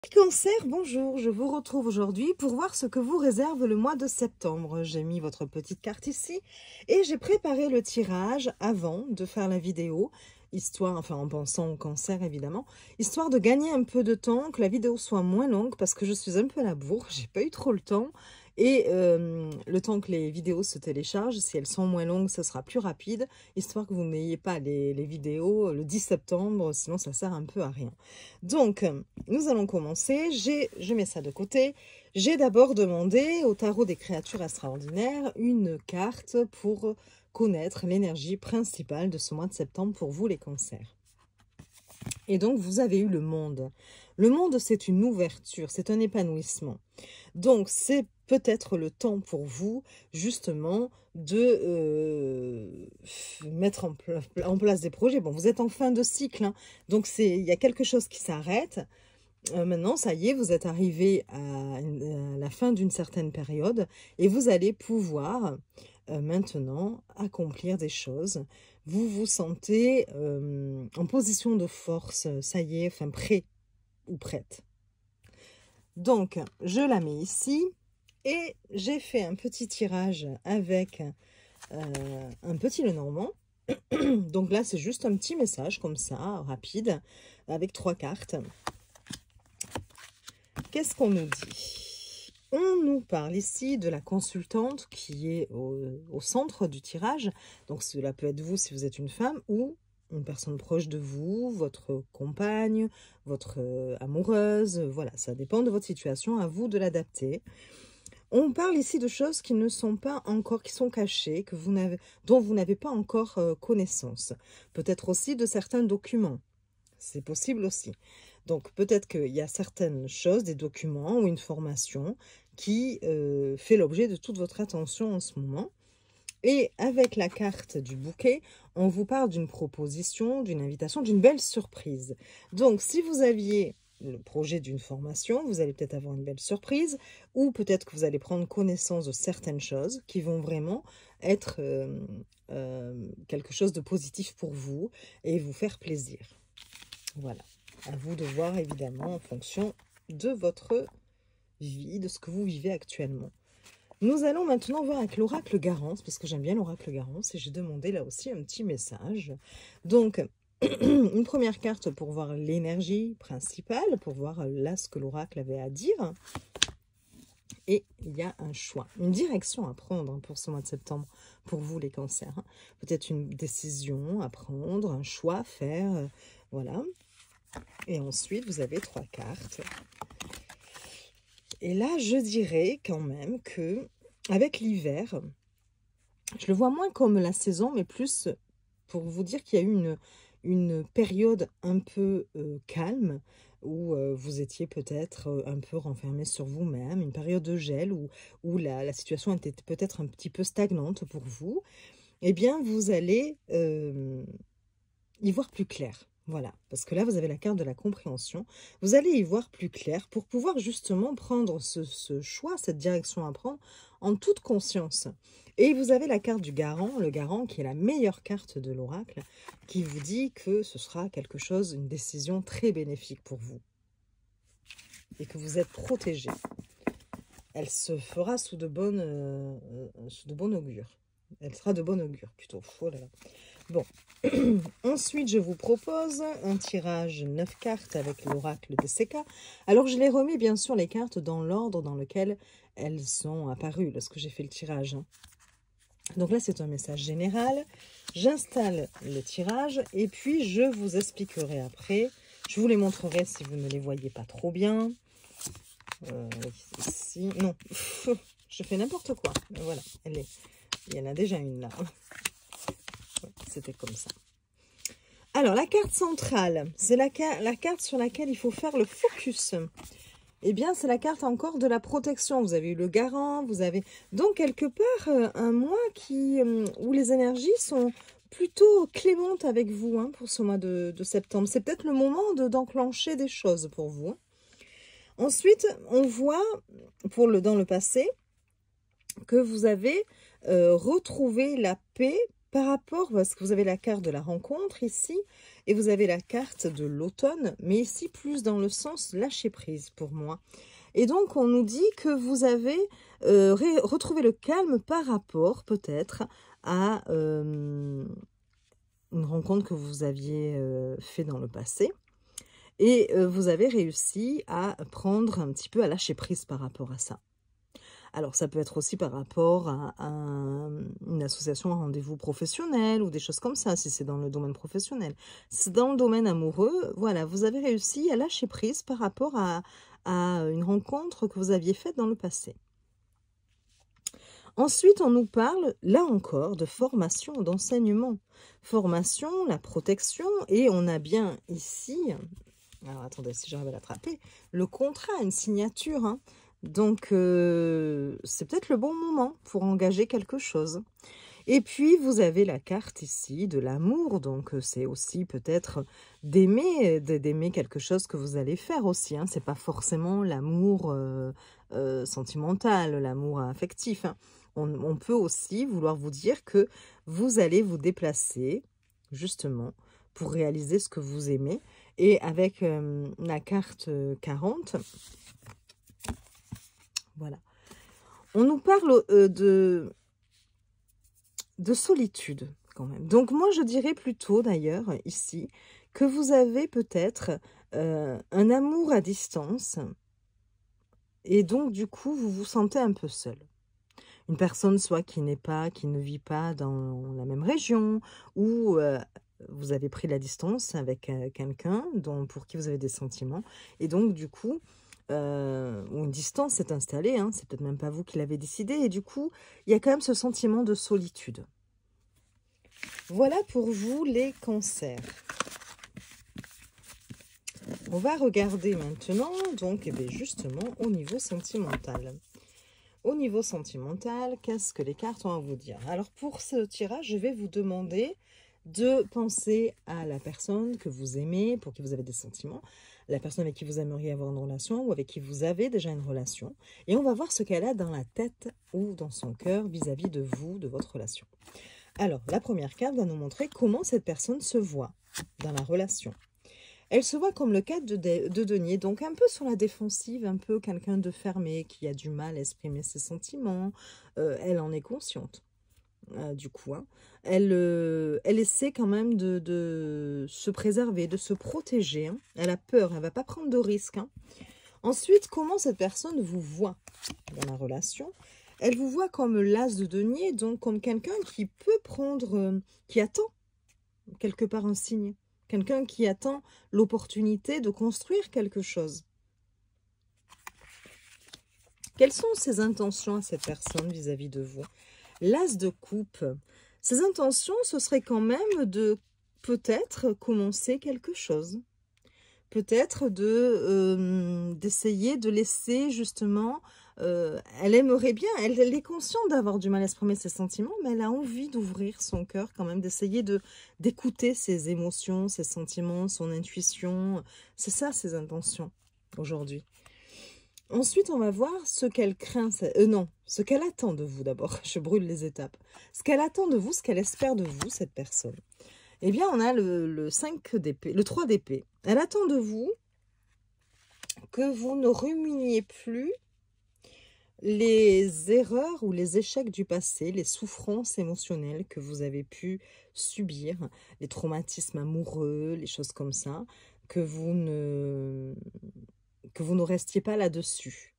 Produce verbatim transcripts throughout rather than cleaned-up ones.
Cancer, bonjour, je vous retrouve aujourd'hui pour voir ce que vous réserve le mois de septembre. J'ai mis votre petite carte ici et j'ai préparé le tirage avant de faire la vidéo, histoire, enfin en pensant au cancer évidemment, histoire de gagner un peu de temps, que la vidéo soit moins longue parce que je suis un peu à la bourre, j'ai pas eu trop le temps. Et euh, le temps que les vidéos se téléchargent, si elles sont moins longues, ce sera plus rapide, histoire que vous n'ayez pas les, les vidéos le dix septembre, sinon ça sert un peu à rien. Donc, nous allons commencer. J'ai, je mets ça de côté. J'ai d'abord demandé au tarot des créatures extraordinaires une carte pour connaître l'énergie principale de ce mois de septembre pour vous les cancers. Et donc, vous avez eu le monde. Le monde, c'est une ouverture, c'est un épanouissement. Donc, c'est peut-être le temps pour vous, justement, de euh, mettre en, pla en place des projets. Bon, vous êtes en fin de cycle, hein, donc il y a quelque chose qui s'arrête. Euh, maintenant, ça y est, vous êtes arrivé à, à la fin d'une certaine période et vous allez pouvoir euh, maintenant accomplir des choses. Vous vous sentez euh, en position de force, ça y est, enfin prêt ou prête. Donc, je la mets ici et j'ai fait un petit tirage avec euh, un petit Lenormand. Donc là, c'est juste un petit message comme ça, rapide, avec trois cartes. Qu'est-ce qu'on nous dit? On nous parle ici de la consultante qui est au, au centre du tirage. Donc cela peut être vous si vous êtes une femme ou une personne proche de vous, votre compagne, votre euh, amoureuse. Voilà, ça dépend de votre situation, à vous de l'adapter. On parle ici de choses qui ne sont pas encore, qui sont cachées, que vous n'avez, dont vous n'avez pas encore euh, connaissance. Peut-être aussi de certains documents. C'est possible aussi. Donc, peut-être qu'il y a certaines choses, des documents ou une formation qui euh, fait l'objet de toute votre attention en ce moment. Et avec la carte du bouquet, on vous parle d'une proposition, d'une invitation, d'une belle surprise. Donc, si vous aviez le projet d'une formation, vous allez peut-être avoir une belle surprise ou peut-être que vous allez prendre connaissance de certaines choses qui vont vraiment être euh, euh, quelque chose de positif pour vous et vous faire plaisir. Voilà, à vous de voir évidemment en fonction de votre vie, de ce que vous vivez actuellement. Nous allons maintenant voir avec l'oracle Garance, parce que j'aime bien l'oracle Garance, et j'ai demandé là aussi un petit message. Donc, une première carte pour voir l'énergie principale, pour voir là ce que l'oracle avait à dire. Et il y a un choix, une direction à prendre pour ce mois de septembre, pour vous les cancers. Peut-être une décision à prendre, un choix à faire, voilà. Et ensuite, vous avez trois cartes. Et là, je dirais quand même que avec l'hiver, je le vois moins comme la saison, mais plus pour vous dire qu'il y a eu une, une période un peu euh, calme, où euh, vous étiez peut-être euh, un peu renfermé sur vous-même, une période de gel, où, où la, la situation était peut-être un petit peu stagnante pour vous. Eh bien, vous allez euh, y voir plus clair. Voilà, parce que là, vous avez la carte de la compréhension. Vous allez y voir plus clair pour pouvoir justement prendre ce, ce choix, cette direction à prendre en toute conscience. Et vous avez la carte du garant, le garant qui est la meilleure carte de l'oracle, qui vous dit que ce sera quelque chose, une décision très bénéfique pour vous. Et que vous êtes protégé. Elle se fera sous de bonnes, euh, sous de bon augure. Elle sera de bon augure, plutôt. Oh là là. Bon, ensuite, je vous propose un tirage neuf cartes avec l'oracle de Seka. Alors, je l'ai remis, bien sûr, les cartes dans l'ordre dans lequel elles sont apparues lorsque j'ai fait le tirage. Donc là, c'est un message général. J'installe le tirage et puis je vous expliquerai après. Je vous les montrerai si vous ne les voyez pas trop bien. Euh, ici, non, je fais n'importe quoi. Mais voilà, elle est. Il y en a déjà une là. C'était comme ça. Alors, la carte centrale, c'est la, la carte sur laquelle il faut faire le focus. Eh bien, c'est la carte encore de la protection. Vous avez eu le garant, vous avez... Donc, quelque part, euh, un mois qui, euh, où les énergies sont plutôt clémentes avec vous hein, pour ce mois de, de septembre. C'est peut-être le moment d'enclencher des choses pour vous. Hein. Ensuite, on voit, pour le, dans le passé, que vous avez euh, retrouvé la paix par rapport, parce que vous avez la carte de la rencontre ici, Et vous avez la carte de l'automne, mais ici plus dans le sens lâcher prise pour moi. Et donc, on nous dit que vous avez euh, retrouvé le calme par rapport, peut-être, à euh, une rencontre que vous aviez euh, fait dans le passé. Et euh, vous avez réussi à prendre un petit peu à lâcher prise par rapport à ça. Alors, ça peut être aussi par rapport à, à une association, un rendez-vous professionnel ou des choses comme ça, si c'est dans le domaine professionnel. Si c'est dans le domaine amoureux, voilà, vous avez réussi à lâcher prise par rapport à, à une rencontre que vous aviez faite dans le passé. Ensuite, on nous parle, là encore, de formation, d'enseignement. Formation, la protection, et on a bien ici, alors attendez, si j'arrive à l'attraper, le contrat, une signature, hein. Donc, euh, c'est peut-être le bon moment pour engager quelque chose. Et puis, vous avez la carte ici de l'amour. Donc, c'est aussi peut-être d'aimer, d'aimer quelque chose que vous allez faire aussi. Hein. Ce n'est pas forcément l'amour euh, euh, sentimental, l'amour affectif. Hein. On, on peut aussi vouloir vous dire que vous allez vous déplacer, justement, pour réaliser ce que vous aimez. Et avec euh, la carte quarante... Voilà. On nous parle euh, de, de solitude quand même. Donc moi, je dirais plutôt d'ailleurs ici que vous avez peut-être euh, un amour à distance et donc du coup, vous vous sentez un peu seul. Une personne soit qui n'est pas, qui ne vit pas dans la même région ou euh, vous avez pris la distance avec euh, quelqu'un pour qui vous avez des sentiments et donc du coup, Euh, où une distance s'est installée, hein, c'est peut-être même pas vous qui l'avez décidé, et du coup, il y a quand même ce sentiment de solitude. Voilà pour vous les cancers. On va regarder maintenant, donc, eh bien, justement, au niveau sentimental. Au niveau sentimental, qu'est-ce que les cartes ont à vous dire? Alors, pour ce tirage, je vais vous demander de penser à la personne que vous aimez, pour qui vous avez des sentiments, la personne avec qui vous aimeriez avoir une relation ou avec qui vous avez déjà une relation. Et on va voir ce qu'elle a dans la tête ou dans son cœur vis-à-vis de vous, de votre relation. Alors, la première carte va nous montrer comment cette personne se voit dans la relation. Elle se voit comme le cadre de, de, de denier, donc un peu sur la défensive, un peu quelqu'un de fermé, qui a du mal à exprimer ses sentiments. Euh, elle en est consciente. Euh, du coup, hein. elle, euh, elle essaie quand même de, de se préserver, de se protéger. Hein. Elle a peur, elle ne va pas prendre de risques. Hein. Ensuite, comment cette personne vous voit dans la relation? Elle vous voit comme l'as de denier, donc comme quelqu'un qui peut prendre, euh, qui attend quelque part un signe. Quelqu'un qui attend l'opportunité de construire quelque chose. Quelles sont ses intentions à cette personne vis-à-vis de vous? L'as de coupe. Ses intentions, ce serait quand même de peut-être commencer quelque chose. Peut-être de euh, d'essayer de laisser justement... Euh, elle aimerait bien, elle, elle est consciente d'avoir du mal à exprimer ses sentiments, mais elle a envie d'ouvrir son cœur quand même, d'essayer de d'écouter ses émotions, ses sentiments, son intuition. C'est ça ses intentions aujourd'hui. Ensuite, on va voir ce qu'elle craint, euh, non, ce qu'elle attend de vous d'abord. Je brûle les étapes. Ce qu'elle attend de vous, ce qu'elle espère de vous, cette personne. Eh bien, on a le, le cinq d'épée, le trois d'épée. Elle attend de vous que vous ne ruminiez plus les erreurs ou les échecs du passé, les souffrances émotionnelles que vous avez pu subir, les traumatismes amoureux, les choses comme ça, que vous ne... que vous ne restiez pas là-dessus.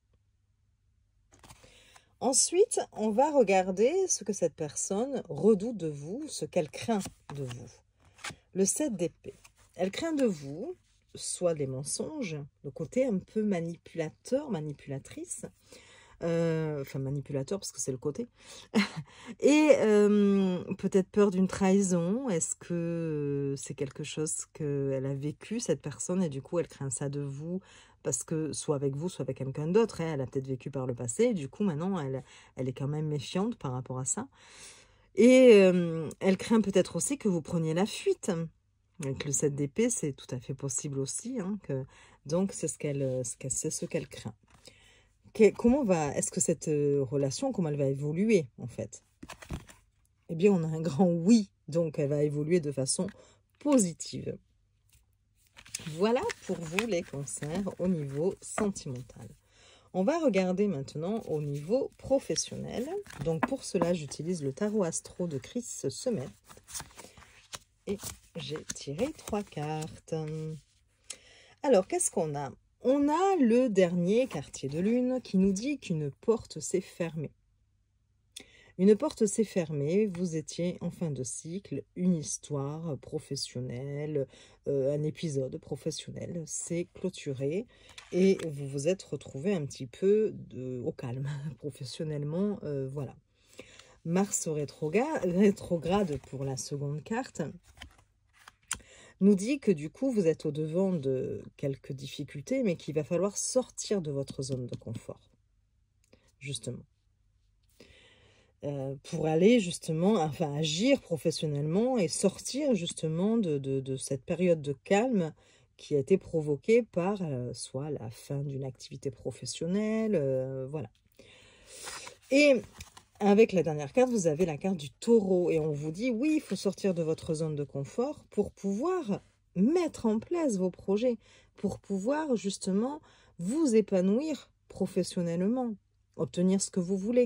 Ensuite, on va regarder ce que cette personne redoute de vous, ce qu'elle craint de vous. Le sept d'épée. Elle craint de vous, soit des mensonges, le côté un peu manipulateur, manipulatrice, euh, enfin manipulateur parce que c'est le côté, et euh, peut-être peur d'une trahison. Est-ce que c'est quelque chose qu'elle a vécu, cette personne, et du coup elle craint ça de vous? Parce que soit avec vous, soit avec quelqu'un d'autre, hein, elle a peut-être vécu par le passé, et du coup maintenant elle, elle est quand même méfiante par rapport à ça. Et euh, elle craint peut-être aussi que vous preniez la fuite. Avec le sept d'épée, c'est tout à fait possible aussi. Hein, que, donc c'est ce qu'elle c'est ce qu'elle craint. Que, comment va, est-ce que cette relation, comment elle va évoluer en fait? Eh bien on a un grand oui, donc elle va évoluer de façon positive. Voilà pour vous les cancers au niveau sentimental. On va regarder maintenant au niveau professionnel. Donc pour cela, j'utilise le tarot astro de Chris Semet. Et j'ai tiré trois cartes. Alors, qu'est-ce qu'on a? On a le dernier quartier de lune qui nous dit qu'une porte s'est fermée. Une porte s'est fermée, vous étiez en fin de cycle, une histoire professionnelle, euh, un épisode professionnel s'est clôturé et vous vous êtes retrouvé un petit peu de, au calme professionnellement, euh, voilà. Mars rétrograde, rétrograde pour la seconde carte nous dit que du coup vous êtes au devant de quelques difficultés, mais qu'il va falloir sortir de votre zone de confort, justement. Euh, pour aller justement, enfin agir professionnellement et sortir justement de, de, de cette période de calme qui a été provoquée par euh, soit la fin d'une activité professionnelle, euh, voilà. Et avec la dernière carte, vous avez la carte du taureau et on vous dit oui, il faut sortir de votre zone de confort pour pouvoir mettre en place vos projets, pour pouvoir justement vous épanouir professionnellement, obtenir ce que vous voulez.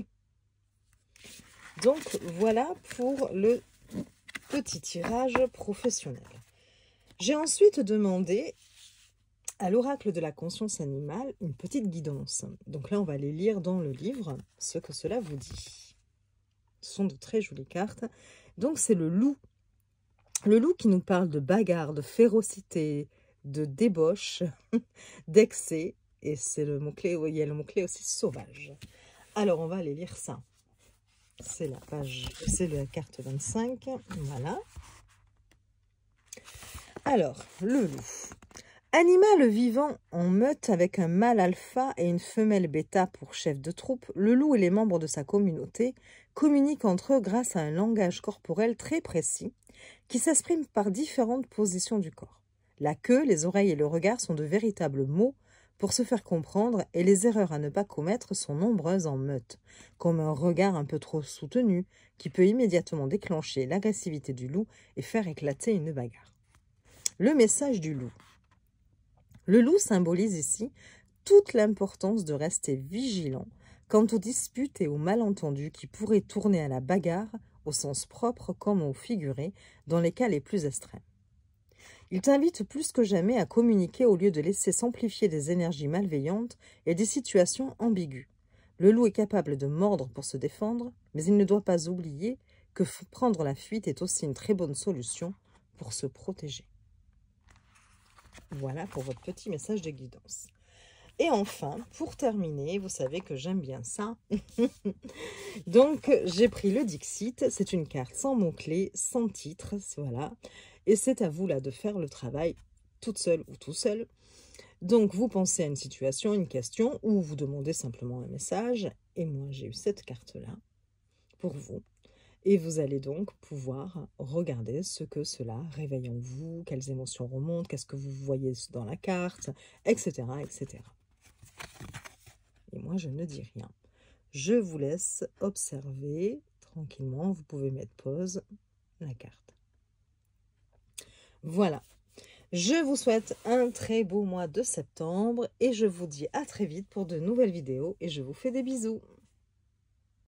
Donc, voilà pour le petit tirage professionnel. J'ai ensuite demandé à l'oracle de la conscience animale une petite guidance. Donc là, on va aller lire dans le livre ce que cela vous dit. Ce sont de très jolies cartes. Donc, c'est le loup. Le loup qui nous parle de bagarre, de férocité, de débauche, d'excès. Et c'est le mot-clé, il y a le mot-clé aussi sauvage. Alors, on va aller lire ça. C'est la page, c'est la carte vingt-cinq, voilà. Alors, le loup. Animal vivant en meute avec un mâle alpha et une femelle bêta pour chef de troupe, le loup et les membres de sa communauté communiquent entre eux grâce à un langage corporel très précis qui s'exprime par différentes positions du corps. La queue, les oreilles et le regard sont de véritables mots pour se faire comprendre, et les erreurs à ne pas commettre sont nombreuses en meute, comme un regard un peu trop soutenu qui peut immédiatement déclencher l'agressivité du loup et faire éclater une bagarre. Le message du loup. Le loup symbolise ici toute l'importance de rester vigilant quant aux disputes et aux malentendus qui pourraient tourner à la bagarre au sens propre comme au figuré dans les cas les plus extrêmes. Il t'invite plus que jamais à communiquer au lieu de laisser s'amplifier des énergies malveillantes et des situations ambiguës. Le loup est capable de mordre pour se défendre, mais il ne doit pas oublier que prendre la fuite est aussi une très bonne solution pour se protéger. Voilà pour votre petit message de guidance. Et enfin, pour terminer, vous savez que j'aime bien ça. Donc, j'ai pris le Dixit. C'est une carte sans mots-clés, sans titre. Voilà. Et c'est à vous là de faire le travail toute seule ou tout seul. Donc, vous pensez à une situation, une question, ou vous demandez simplement un message. Et moi, j'ai eu cette carte-là pour vous. Et vous allez donc pouvoir regarder ce que cela réveille en vous, quelles émotions remontent, qu'est-ce que vous voyez dans la carte, et cetera, et cetera. Et moi, je ne dis rien. Je vous laisse observer tranquillement. Vous pouvez mettre pause la carte. Voilà. Je vous souhaite un très beau mois de septembre et je vous dis à très vite pour de nouvelles vidéos et je vous fais des bisous.